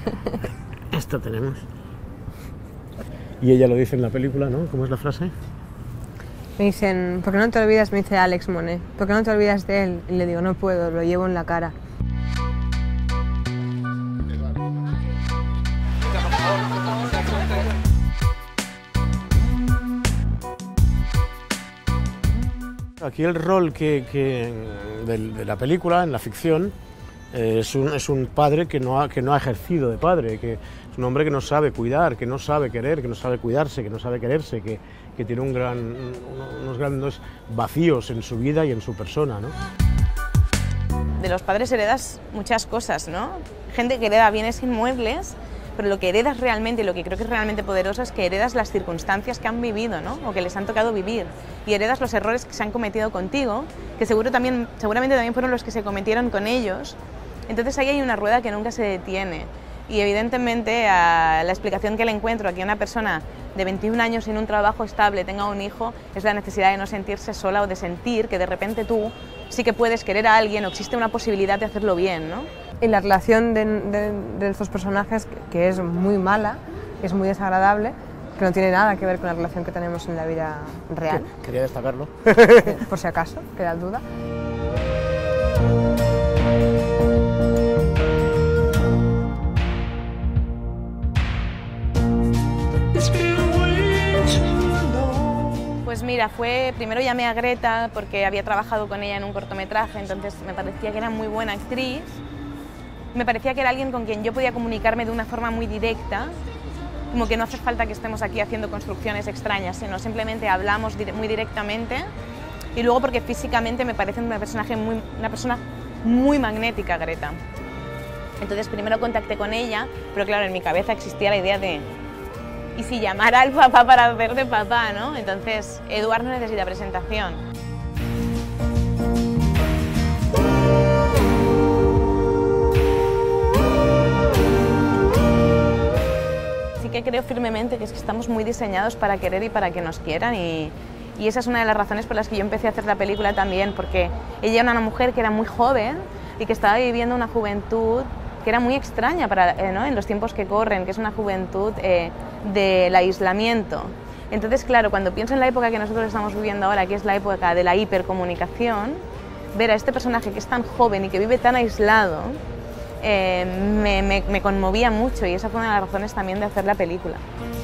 Esto tenemos. Y ella lo dice en la película, ¿no? ¿Cómo es la frase? Me dicen, ¿por qué no te olvidas? Me dice Alex Monet, ¿por qué no te olvidas de él? Y le digo, no puedo, lo llevo en la cara. Aquí el rol de la película, en la ficción, es un padre que no ha ejercido de padre, que es un hombre que no sabe cuidar, que no sabe querer, que no sabe cuidarse, que no sabe quererse, que tiene unos grandes vacíos en su vida y en su persona, ¿no? De los padres heredas muchas cosas, ¿no? Gente que hereda bienes inmuebles, pero lo que heredas realmente, y lo que creo que es realmente poderoso, es que heredas las circunstancias que han vivido, ¿no? O que les han tocado vivir, y heredas los errores que se han cometido contigo, que seguramente también fueron los que se cometieron con ellos. Entonces ahí hay una rueda que nunca se detiene, y evidentemente la explicación que le encuentro a que una persona de 21 años sin un trabajo estable tenga un hijo es la necesidad de no sentirse sola o de sentir que de repente tú sí que puedes querer a alguien o existe una posibilidad de hacerlo bien, ¿no? Y la relación de estos personajes, que es muy mala, es muy desagradable, que no tiene nada que ver con la relación que tenemos en la vida real. Quería destacarlo. Por si acaso, queda duda. Pues mira, primero llamé a Greta porque había trabajado con ella en un cortometraje, entonces me parecía que era muy buena actriz, me parecía que era alguien con quien yo podía comunicarme de una forma muy directa, como que no hace falta que estemos aquí haciendo construcciones extrañas, sino simplemente hablamos muy directamente, y luego porque físicamente me parece una persona muy magnética, Greta. Entonces primero contacté con ella, pero claro, en mi cabeza existía la idea de ¿y si llamara al papá para hacer de papá, no? Entonces, Eduard no necesita presentación. Sí que creo firmemente que estamos muy diseñados para querer y para que nos quieran, y esa es una de las razones por las que yo empecé a hacer la película también, porque ella era una mujer que era muy joven y que estaba viviendo una juventud que era muy extraña ¿no? En los tiempos que corren, que es una juventud del aislamiento. Entonces, claro, cuando pienso en la época que nosotros estamos viviendo ahora, que es la época de la hipercomunicación, ver a este personaje que es tan joven y que vive tan aislado, me conmovía mucho, y esa fue una de las razones también de hacer la película.